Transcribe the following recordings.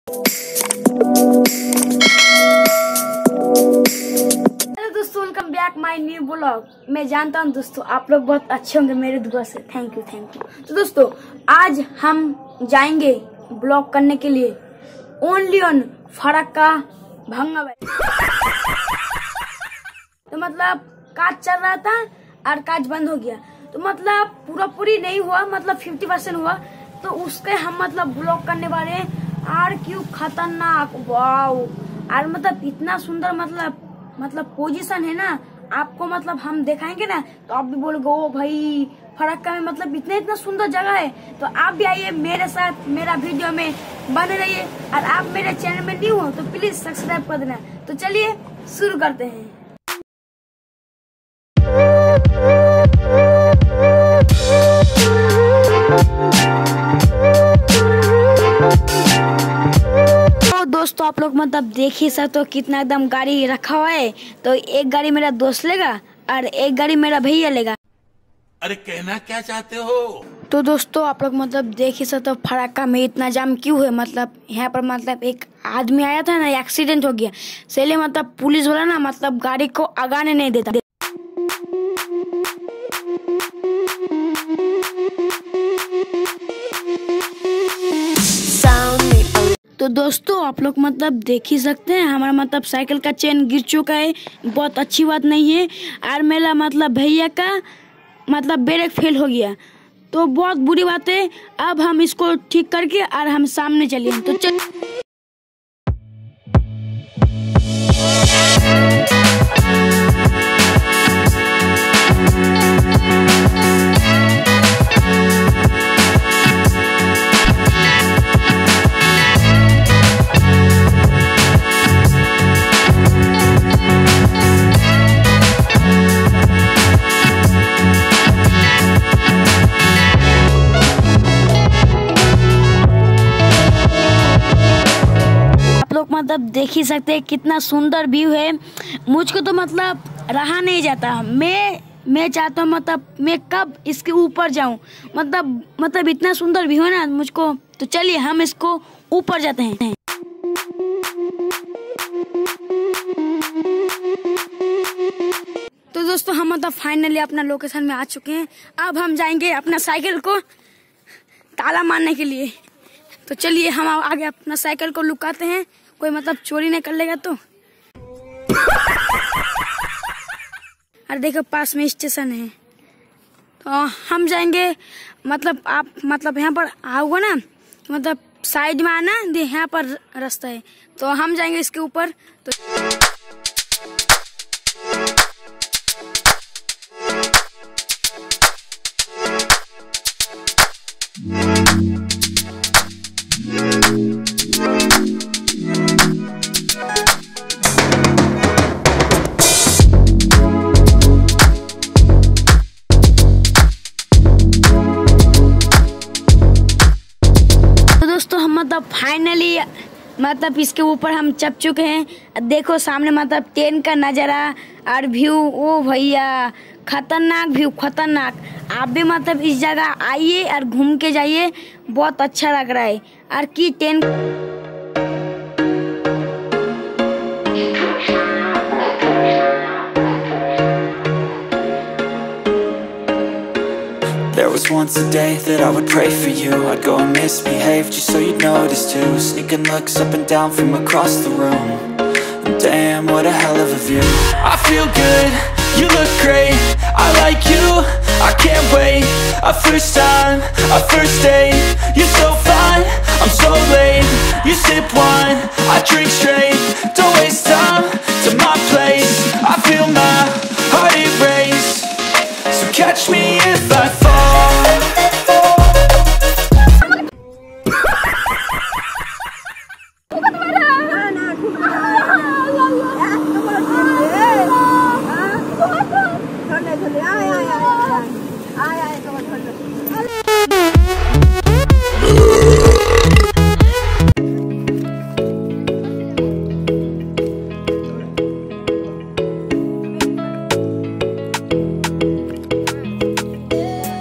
Hello दोस्तों, welcome back my new blog. मैं जानता हूँ दोस्तों आप लोग बहुत अच्छे होंगे मेरे दुआ से। Thank you. तो दोस्तों आज हम जाएंगे ब्लॉग करने के लिए ओनली ऑन फरक्का भंगा। तो मतलब काज चल रहा था और काज बंद हो गया, तो मतलब पूरी नहीं हुआ, मतलब 50% हुआ। तो उसके हम मतलब ब्लॉग करने वाले हैं। और क्यों खतरनाक, वाओ। और मतलब इतना सुंदर मतलब पोजीशन है ना, आपको मतलब हम दिखाएंगे ना तो आप भी बोलोगे ओ भाई फरक्का में मतलब इतना सुंदर जगह है। तो आप भी आइए मेरे साथ, मेरा वीडियो में बने रहिए। और आप मेरे चैनल में न्यू हो तो प्लीज सब्सक्राइब कर देना। तो चलिए शुरू करते हैं। दोस्तों आप लोग मतलब देख ही सकते हो कितना एकदम गाड़ी रखा हुआ है। तो एक गाड़ी मेरा दोस्त लेगा और एक गाड़ी मेरा भैया लेगा। अरे कहना क्या चाहते हो? तो दोस्तों आप लोग मतलब देख ही सकते हो फरक्का में इतना जाम क्यों है। मतलब यहाँ पर मतलब एक आदमी आया था ना, एक्सीडेंट हो गया, इसलिए मतलब पुलिस वाला ना मतलब गाड़ी को आगाने नहीं देता। तो दोस्तों आप लोग मतलब देख ही सकते हैं हमारा मतलब साइकिल का चेन गिर चुका है, बहुत अच्छी बात नहीं है। और मेरा मतलब भैया का मतलब ब्रेक फेल हो गया, तो बहुत बुरी बात है। अब हम इसको ठीक करके और हम सामने चलिए। तो चल मतलब देख ही सकते हैं कितना सुंदर व्यू है। मुझको तो मतलब रहा नहीं जाता, मैं चाहता हूँ मतलब मैं कब इसके ऊपर जाऊं। मतलब इतना सुंदर व्यू है ना मुझको। तो चलिए हम इसको ऊपर जाते हैं। तो दोस्तों हम मतलब फाइनली अपना लोकेशन में आ चुके हैं। अब हम जाएंगे अपना साइकिल को ताला मारने के लिए। तो चलिए हम आगे अपना साइकिल को लुकाते हैं, कोई मतलब चोरी नहीं कर लेगा। तो और देखो पास में स्टेशन है, तो हम जाएंगे। मतलब आप मतलब यहाँ पर आओगे ना, मतलब साइड में आना, यहाँ पर रास्ता है, तो हम जाएंगे इसके ऊपर। तो मतलब फाइनली मतलब इसके ऊपर हम चढ़ चुके हैं। देखो सामने मतलब ट्रेन का नज़ारा और व्यू, ओ भैया खतरनाक व्यू, खतरनाक। आप भी मतलब इस जगह आइए और घूम के जाइए, बहुत अच्छा लग रहा है। और की train There was once a day that I would pray for you. I'd go and misbehave just so you'd notice too. Sneaking looks up and down from across the room. And damn, what a hell of a view. I feel good, you look great, I like you, I can't wait. A first time, a first date, you're so fine, I'm so late. You sip wine, I drink straight. Don't waste time to my place. I feel my heart erase. So catch me if I fall.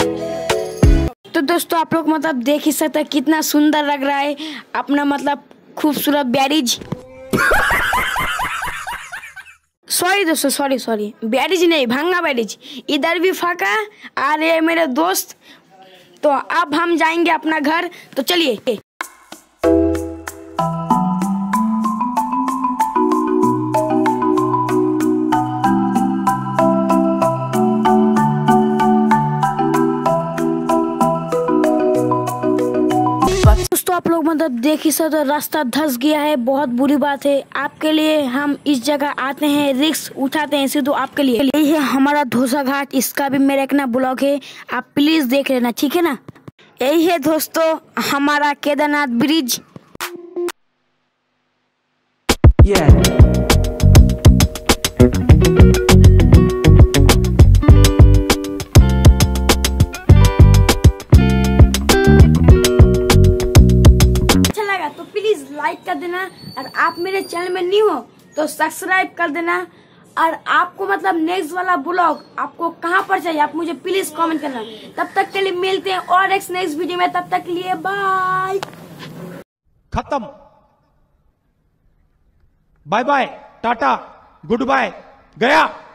दोस्तों आप लोग मतलब देख ही सकते हैं कितना सुंदर लग रहा है अपना मतलब खूबसूरत बैरिज। सॉरी दोस्तों, सॉरी बैरिज नहीं, भांगा बैरिज। इधर भी फाका आ रहे हैं मेरे दोस्त। तो अब हम जाएंगे अपना घर, तो चलिए। दोस्तों आप लोग मतलब देख ही सकते, रास्ता धंस गया है, बहुत बुरी बात है। आपके लिए हम इस जगह आते हैं, रिस्क उठाते हैं सिर्फ आपके लिए। यही है हमारा धोसा घाट, इसका भी मेरा एक ना ब्लॉग है, आप प्लीज देख लेना, ठीक है ना। यही है दोस्तों हमारा केदारनाथ ब्रिज। लाइक कर देना, और आप मेरे चैनल में न्यू हो तो सब्सक्राइब कर देना। और आपको मतलब नेक्स्ट वाला ब्लॉग आपको कहां पर चाहिए, आप मुझे प्लीज कमेंट करना। तब तक के लिए मिलते हैं और एक नेक्स्ट वीडियो में, तब तक के लिए बाय। खत्म, bye bye, tata, good bye, गया।